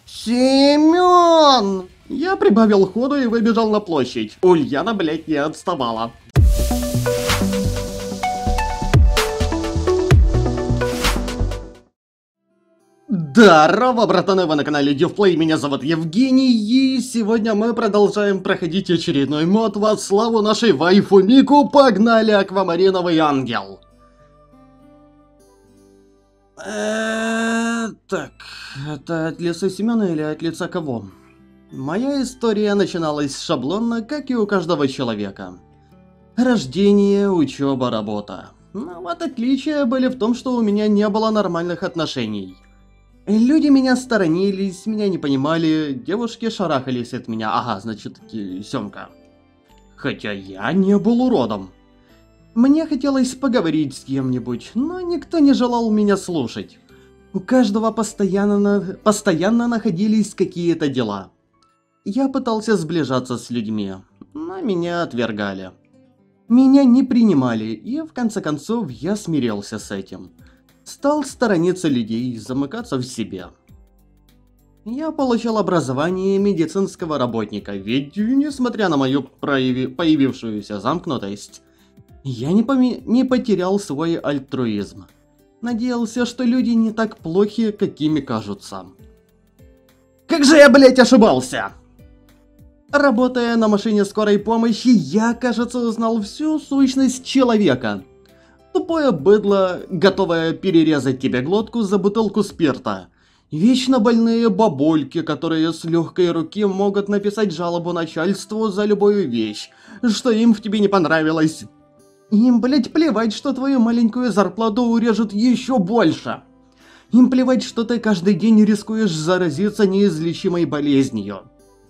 Семён! Я прибавил ходу и выбежал на площадь. Ульяна, блять, не отставала. Здорово, братаны, вы на канале Девплей, меня зовут Евгений, и сегодня мы продолжаем проходить очередной мод во славу нашей вайфу Мику. Погнали, Аквамариновый ангел! Так, это от лица Семёна или от лица кого? Моя история начиналась шаблонно, как и у каждого человека. Рождение, учеба, работа. Но вот отличия были в том, что у меня не было нормальных отношений. Люди меня сторонились, меня не понимали, девушки шарахались от меня. Ага, значит, Сёмка. Хотя я не был уродом. Мне хотелось поговорить с кем-нибудь, но никто не желал меня слушать. У каждого постоянно находились какие-то дела. Я пытался сближаться с людьми, но меня отвергали. Меня не принимали, и в конце концов я смирился с этим. Стал сторониться людей, замыкаться в себе. Я получил образование медицинского работника, ведь, несмотря на мою появившуюся замкнутость, я не потерял свой альтруизм. Надеялся, что люди не так плохи, какими кажутся. Как же я, блять, ошибался! Работая на машине скорой помощи, я, кажется, узнал всю сущность человека. Тупое быдло, готовое перерезать тебе глотку за бутылку спирта. Вечно больные бабульки, которые с легкой руки могут написать жалобу начальству за любую вещь, что им в тебе не понравилось. Им, блять, плевать, что твою маленькую зарплату урежут еще больше. Им плевать, что ты каждый день рискуешь заразиться неизлечимой болезнью.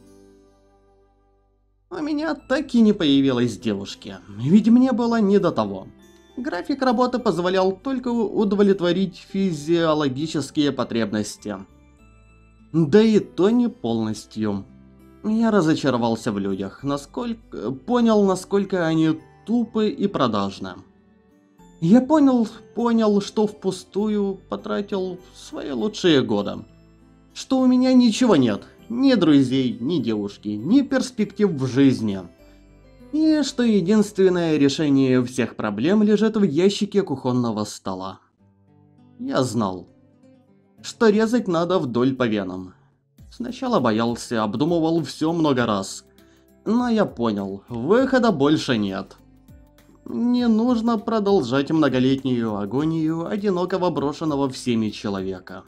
У меня так и не появилась девушки, ведь мне было не до того. График работы позволял только удовлетворить физиологические потребности. Да и то не полностью. Я разочаровался в людях, понял, насколько они тупы и продажны. Я понял, что впустую потратил свои лучшие годы. Что у меня ничего нет, ни друзей, ни девушки, ни перспектив в жизни. И что единственное решение всех проблем лежит в ящике кухонного стола. Я знал, что резать надо вдоль по венам. Сначала боялся, обдумывал все много раз. Но я понял, выхода больше нет. Не нужно продолжать многолетнюю агонию одинокого брошенного всеми человека.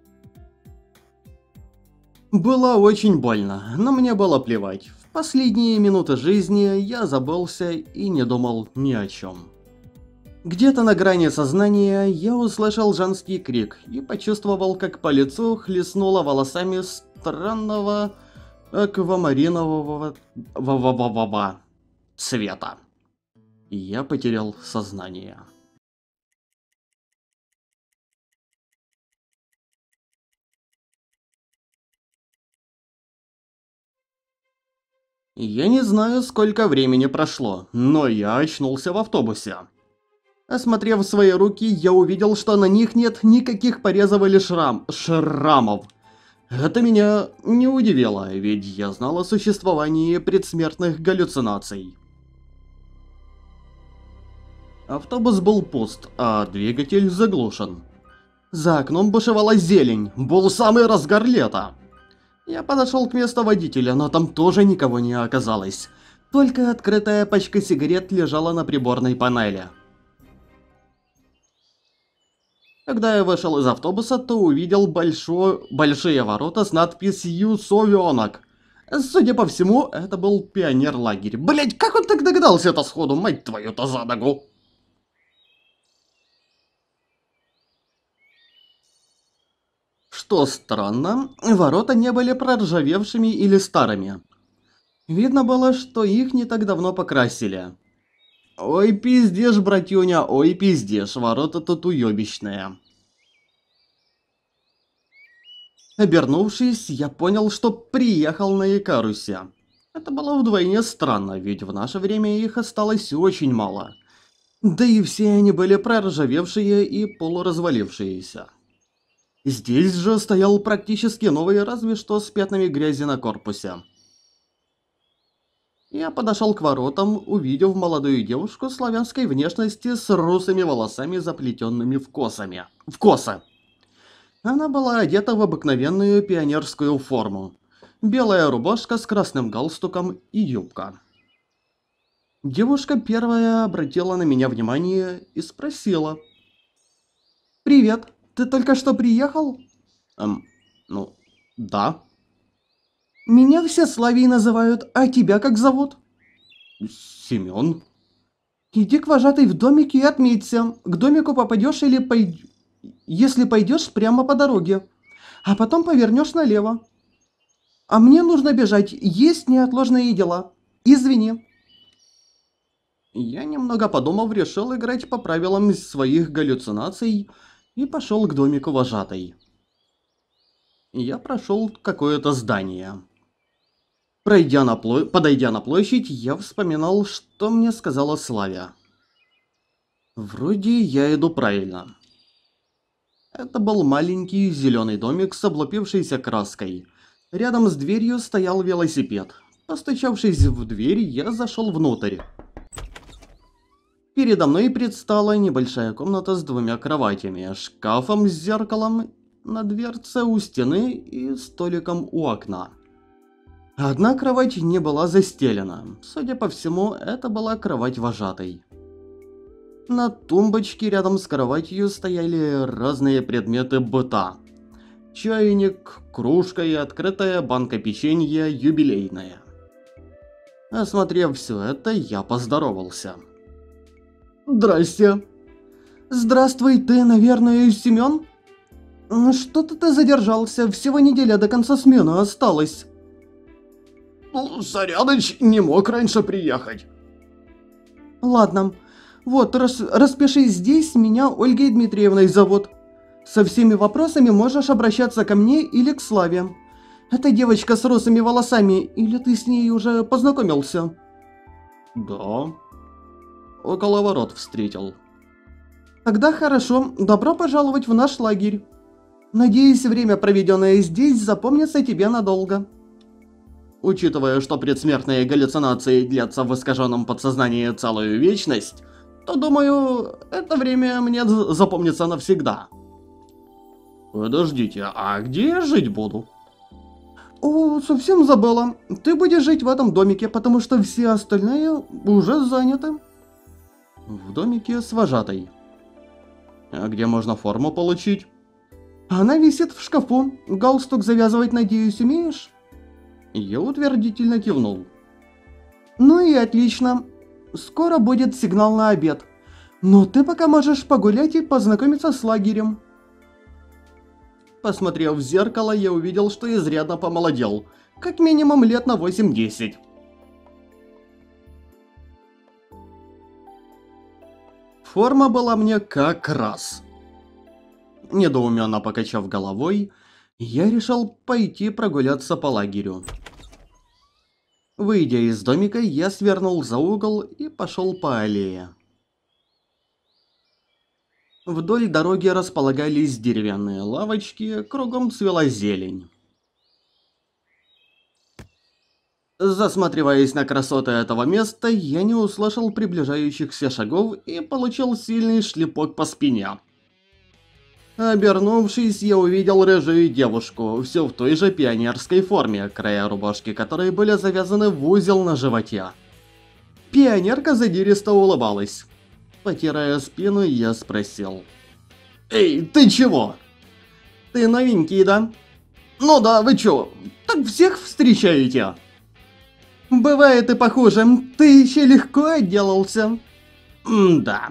Было очень больно, но мне было плевать. В последние минуты жизни я забылся и не думал ни о чем. Где-то на грани сознания я услышал женский крик и почувствовал, как по лицу хлестнуло волосами странного аквамаринового цвета. И я потерял сознание. Я не знаю, сколько времени прошло, но я очнулся в автобусе. Осмотрев свои руки, я увидел, что на них нет никаких порезов или шрамов. Это меня не удивило, ведь я знал о существовании предсмертных галлюцинаций. Автобус был пуст, а двигатель заглушен. За окном бушевала зелень, был самый разгар лета. Я подошел к месту водителя, но там тоже никого не оказалось. Только открытая пачка сигарет лежала на приборной панели. Когда я вышел из автобуса, то увидел большие ворота с надписью «Совенок». Судя по всему, это был пионер-лагерь. Блять, как он так догадался это сходу, мать твою-то за ногу? Что странно, ворота не были проржавевшими или старыми. Видно было, что их не так давно покрасили. Ой, пиздешь, братюня, ой, пиздешь, ворота тут уёбищные. Обернувшись, я понял, что приехал на Икарусе. Это было вдвойне странно, ведь в наше время их осталось очень мало. Да и все они были проржавевшие и полуразвалившиеся. Здесь же стоял практически новый, разве что с пятнами грязи на корпусе. Я подошел к воротам, увидев молодую девушку славянской внешности с русыми волосами, заплетенными в косы. Она была одета в обыкновенную пионерскую форму. Белая рубашка с красным галстуком и юбка. Девушка первая обратила на меня внимание и спросила. «Привет, ты только что приехал?» Ну, да. «Меня все Славией называют, а тебя как зовут?» «Семён». «Иди к вожатой в домик и отметься. К домику попадешь если пойдешь прямо по дороге, а потом повернешь налево. А мне нужно бежать, есть неотложные дела. Извини». Я, немного подумав, решил играть по правилам своих галлюцинаций и пошел к домику вожатой. Я прошел какое-то здание. Подойдя на площадь, я вспоминал, что мне сказала Славя. Вроде я иду правильно. Это был маленький зеленый домик с облупившейся краской. Рядом с дверью стоял велосипед. Постучавшись в дверь, я зашел внутрь. Передо мной предстала небольшая комната с двумя кроватями, шкафом с зеркалом на дверце у стены и столиком у окна. Одна кровать не была застелена. Судя по всему, это была кровать вожатой. На тумбочке рядом с кроватью стояли разные предметы быта. Чайник, кружка и открытая банка печенья юбилейная. Осмотрев все это, я поздоровался. «Здрасте». «Здравствуй, ты, наверное, Семён? Что-то ты задержался, всего неделя до конца смены осталось». «Ну, Саряныч не мог раньше приехать». «Ладно, вот, распишись здесь, меня Ольгой Дмитриевной зовут. Со всеми вопросами можешь обращаться ко мне или к Славе. Это девочка с русыми волосами, или ты с ней уже познакомился?» «Да. Около ворот встретил». «Тогда хорошо, добро пожаловать в наш лагерь. Надеюсь, время, проведенное здесь, запомнится тебе надолго». Учитывая, что предсмертные галлюцинации длятся в искаженном подсознании целую вечность, то, думаю, это время мне запомнится навсегда. Подождите, а где я жить буду? О, совсем забыла. Ты будешь жить в этом домике, потому что все остальные уже заняты. В домике с вожатой. А где можно форму получить? Она висит в шкафу. Галстук завязывать, надеюсь, умеешь? Я утвердительно кивнул. Ну и отлично. Скоро будет сигнал на обед. Но ты пока можешь погулять и познакомиться с лагерем. Посмотрев в зеркало, я увидел, что изрядно помолодел. Как минимум лет на 8-10. Форма была мне как раз. Недоуменно покачав головой, я решил пойти прогуляться по лагерю. Выйдя из домика, я свернул за угол и пошел по аллее. Вдоль дороги располагались деревянные лавочки, кругом цвела зелень. Засматриваясь на красоты этого места, я не услышал приближающихся шагов и получил сильный шлепок по спине. Обернувшись, я увидел рыжую девушку, все в той же пионерской форме, края рубашки которой были завязаны в узел на животе. Пионерка задиристо улыбалась. Потирая спину, я спросил. «Эй, ты чего?» «Ты новенький, да?» «Ну да, вы чё, так всех встречаете?» «Бывает и похуже, ты еще легко отделался». «Да».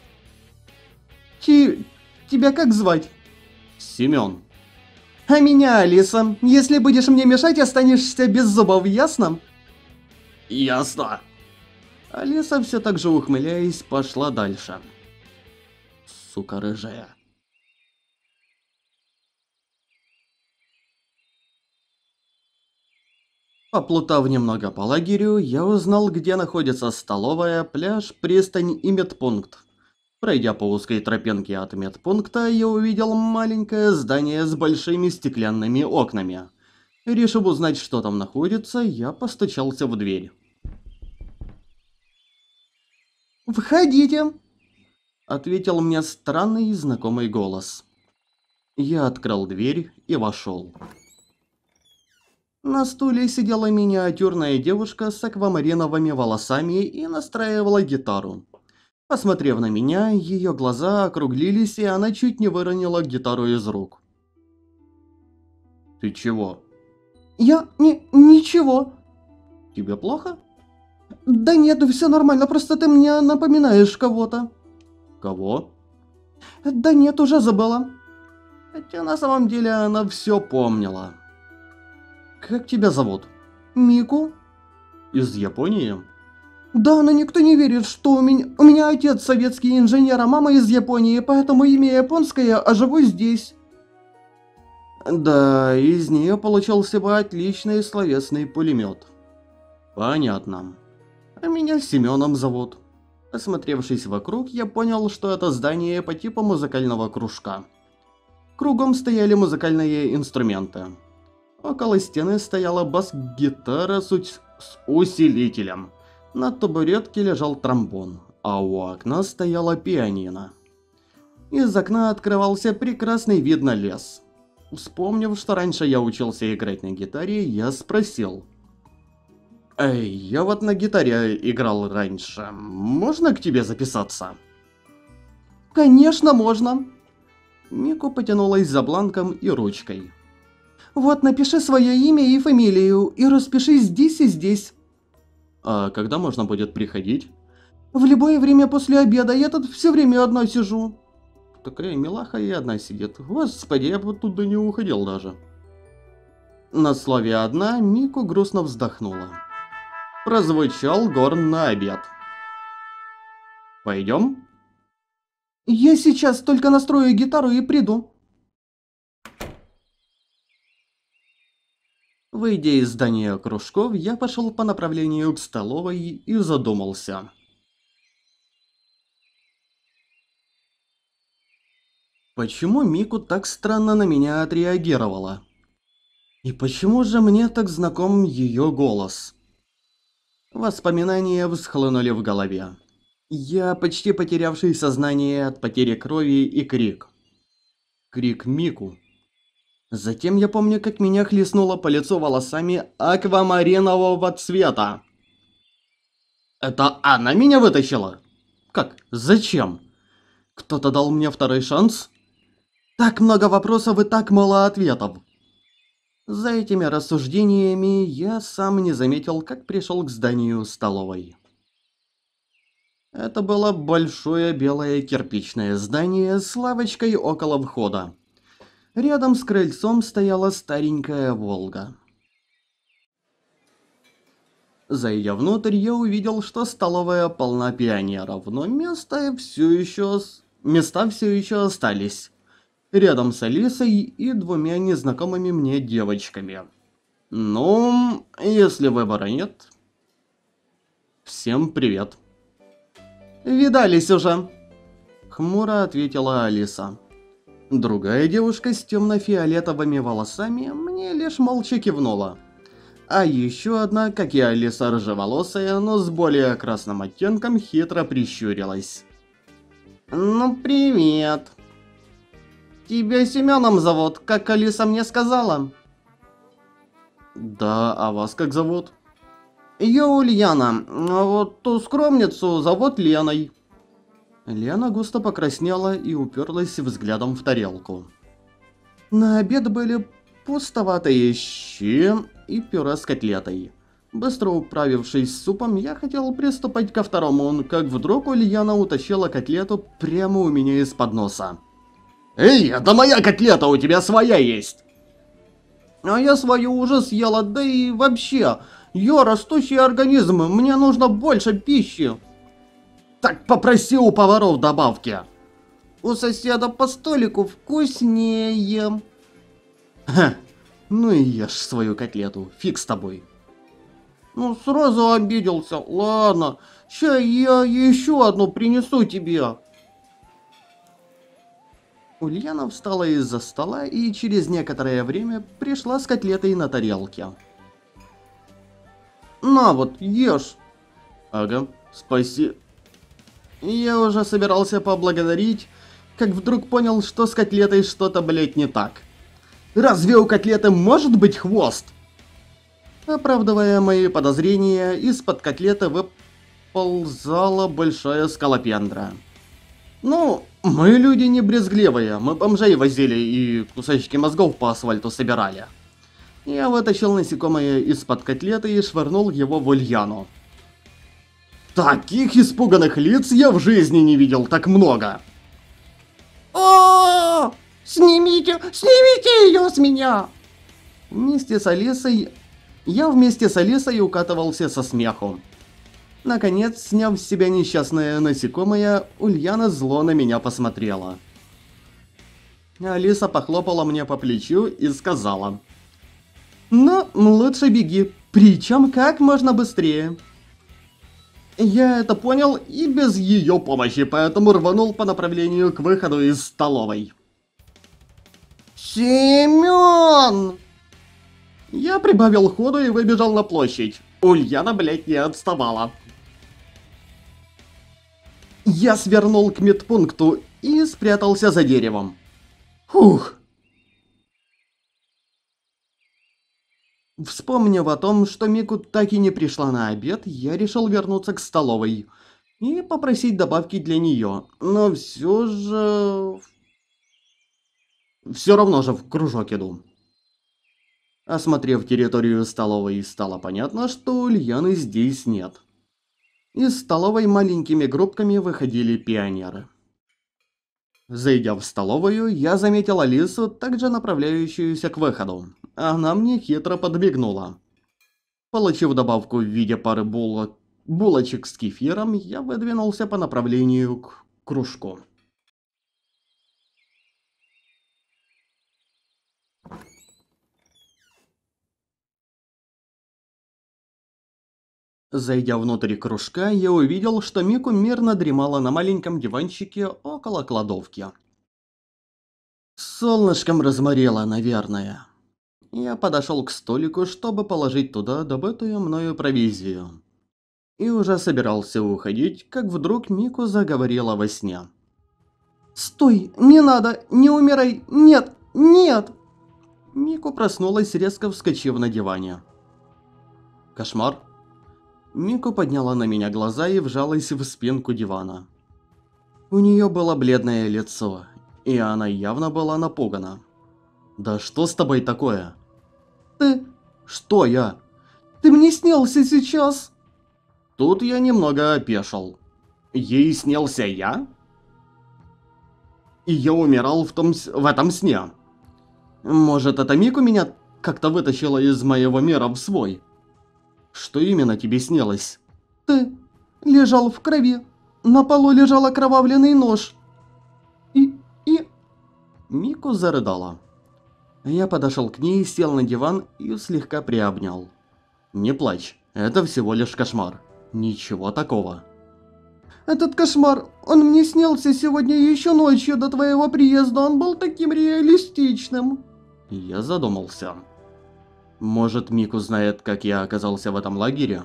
Тебя как звать?» «Семён». «А меня Алиса. Если будешь мне мешать, останешься без зубов, ясно?» «Ясно». Алиса, все так же ухмыляясь, пошла дальше. Сука рыжая. Поплутав немного по лагерю, я узнал, где находится столовая, пляж, пристань и медпункт. Пройдя по узкой тропинке от медпункта, я увидел маленькое здание с большими стеклянными окнами. Решив узнать, что там находится, я постучался в дверь. «Входите!» — ответил мне странный и знакомый голос. Я открыл дверь и вошел. На стуле сидела миниатюрная девушка с аквамариновыми волосами и настраивала гитару. Посмотрев на меня, ее глаза округлились, и она чуть не выронила гитару из рук. «Ты чего?» Ничего. Тебе плохо?» «Да нет, все нормально, просто ты мне напоминаешь кого-то». «Кого?» «Да нет, уже забыла». Хотя на самом деле она все помнила. «Как тебя зовут?» «Мику». «Из Японии?» «Да, но никто не верит, что у меня отец советский инженер, а мама из Японии, поэтому имя японское, а живу здесь». Да, из нее получился бы отличный словесный пулемет. Понятно. А меня Семеном зовут. Осмотревшись вокруг, я понял, что это здание по типу музыкального кружка. Кругом стояли музыкальные инструменты. Около стены стояла бас-гитара с усилителем. На табуретке лежал тромбон, а у окна стояла пианино. Из окна открывался прекрасный вид на лес. Вспомнив, что раньше я учился играть на гитаре, я спросил. «Эй, я вот на гитаре играл раньше. Можно к тебе записаться?» «Конечно, можно!» Мику потянулась за бланком и ручкой. «Вот, напиши свое имя и фамилию, и распиши здесь и здесь». «А когда можно будет приходить?» «В любое время после обеда, я тут все время одна сижу». Такая милаха и одна сидит. Господи, я бы оттуда не уходил даже. На слове «одна» Мику грустно вздохнула. Прозвучал горн на обед. «Пойдем?» «Я сейчас только настрою гитару и приду». Выйдя из здания кружков, я пошел по направлению к столовой и задумался. Почему Мику так странно на меня отреагировала? И почему же мне так знаком ее голос? Воспоминания всхлынули в голове. Я почти потерявший сознание от потери крови и крик. Крик Мику. Затем я помню, как меня хлестнуло по лицу волосами аквамаринового цвета. Это она меня вытащила? Как? Зачем? Кто-то дал мне второй шанс? Так много вопросов и так мало ответов. За этими рассуждениями я сам не заметил, как пришел к зданию столовой. Это было большое белое кирпичное здание с лавочкой около входа. Рядом с крыльцом стояла старенькая «Волга». Зайдя внутрь, я увидел, что столовая полна пионеров, но места все еще остались. Рядом с Алисой и двумя незнакомыми мне девочками. Ну, если выбора нет... Всем привет. «Видались уже», — хмуро ответила Алиса. Другая девушка с темно-фиолетовыми волосами мне лишь молча кивнула. А еще одна, как и Алиса, рыжеволосая, но с более красным оттенком, хитро прищурилась. «Ну, привет. Тебя Семеном зовут, как Алиса мне сказала?» «Да, а вас как зовут?» «Я Ульяна, а вот ту скромницу зовут Леной». Лена густо покраснела и уперлась взглядом в тарелку. На обед были пустоватые щи и пюре с котлетой. Быстро управившись с супом, я хотел приступать ко второму, как вдруг Ульяна утащила котлету прямо у меня из-под носа. «Эй, это моя котлета, у тебя своя есть!» «А я свою уже съела, да и вообще, я растущий организм, мне нужно больше пищи». «Так попроси у поваров добавки». «У соседа по столику вкуснее». «Ха, ну и ешь свою котлету, фиг с тобой». «Ну сразу обиделся, ладно, ща я еще одну принесу тебе». Ульяна встала из-за стола и через некоторое время пришла с котлетой на тарелке. «На вот, ешь!» «Ага, спаси...» Я уже собирался поблагодарить, как вдруг понял, что с котлетой что-то, блять, не так. Разве у котлеты может быть хвост? Оправдывая мои подозрения, из-под котлеты выползала большая скалопендра. Ну, мы люди не брезгливые, мы бомжей возили и кусочки мозгов по асфальту собирали. Я вытащил насекомое из-под котлеты и швырнул его в Ульяну. Таких испуганных лиц я в жизни не видел так много. О, снимите ее с меня! Вместе с Алисой... Я вместе с Алисой укатывался со смеху. Наконец, сняв с себя несчастное насекомое, Ульяна зло на меня посмотрела. Алиса похлопала мне по плечу и сказала: «Ну, лучше беги, причем как можно быстрее». Я это понял и без ее помощи, поэтому рванул по направлению к выходу из столовой. «Семён!» Я прибавил ходу и выбежал на площадь. Ульяна, блять, не отставала. Я свернул к медпункту и спрятался за деревом. Фух. Вспомнив о том, что Мику так и не пришла на обед, я решил вернуться к столовой и попросить добавки для нее. Но все же... Все равно же в кружок иду. Осмотрев территорию столовой, стало понятно, что Ульяны здесь нет. Из столовой маленькими группками выходили пионеры. Зайдя в столовую, я заметил Алису, также направляющуюся к выходу. Она мне хитро подмигнула. Получив добавку в виде пары булочек с кефиром, я выдвинулся по направлению к кружку. Зайдя внутрь кружка, я увидел, что Мику мирно дремала на маленьком диванчике около кладовки. Солнышком разморило, наверное. Я подошел к столику, чтобы положить туда добытую мною провизию. И уже собирался уходить, как вдруг Мику заговорила во сне. «Стой! Не надо! Не умирай! Нет! Нет!» Мику проснулась, резко вскочив на диване. «Кошмар?» Мику подняла на меня глаза и вжалась в спинку дивана. У нее было бледное лицо, и она явно была напугана. «Да что с тобой такое?» «Ты...» «Что я?» «Ты мне снился сейчас!» Тут я немного опешил. Ей снился я? И я умирал в этом сне. Может, это Мику меня как-то вытащила из моего мира в свой? Что именно тебе снилось? Ты лежал в крови. На полу лежал окровавленный нож. И... Мику зарыдала. Я подошел к ней, сел на диван и слегка приобнял. Не плачь, это всего лишь кошмар. Ничего такого. Этот кошмар, он мне снился сегодня еще ночью до твоего приезда, он был таким реалистичным. Я задумался. Может, Мику знает, как я оказался в этом лагере?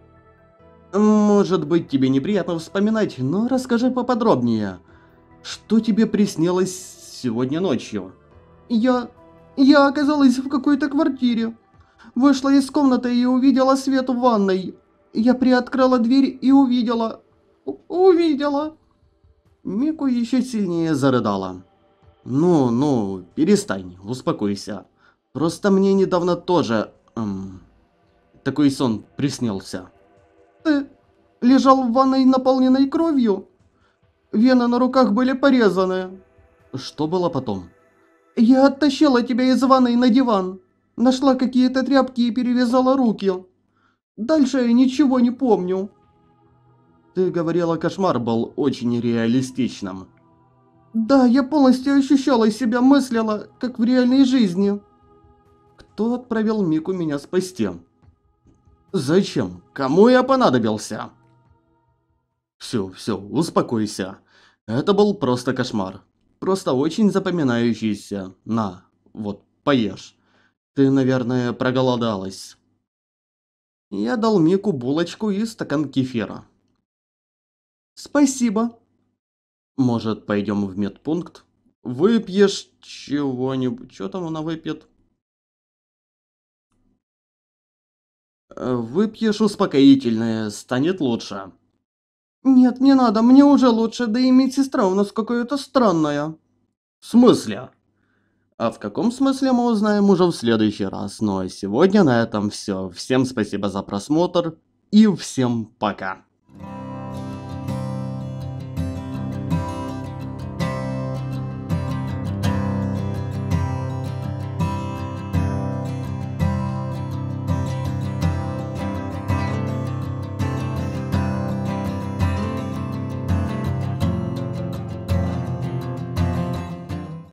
Может быть, тебе неприятно вспоминать, но расскажи поподробнее. Что тебе приснилось сегодня ночью? Я оказалась в какой-то квартире. Вышла из комнаты и увидела свет в ванной. Я приоткрыла дверь и увидела... Мику еще сильнее зарыдала. Ну, перестань, успокойся. Просто мне недавно тоже... такой сон приснился. Ты лежал в ванной, наполненной кровью? Вены на руках были порезаны. Что было потом? Я оттащила тебя из ванной на диван. Нашла какие-то тряпки и перевязала руки. Дальше я ничего не помню. Ты говорила, кошмар был очень реалистичным. Да, я полностью ощущала себя, мыслила, как в реальной жизни. Кто отправил Мику меня спасти? Зачем? Кому я понадобился? Все, успокойся. Это был просто кошмар. просто очень запоминающийся. На, вот, поешь. Ты, наверное, проголодалась. Я дал Мику булочку и стакан кефира. Спасибо. Может, пойдем в медпункт? Выпьешь чего-нибудь? Что там она выпьет? Выпьешь успокоительное, станет лучше. Нет, не надо, мне уже лучше, да и медсестра у нас какая-то странная. В смысле? А в каком смысле мы узнаем уже в следующий раз. Ну а сегодня на этом все. Всем спасибо за просмотр и всем пока.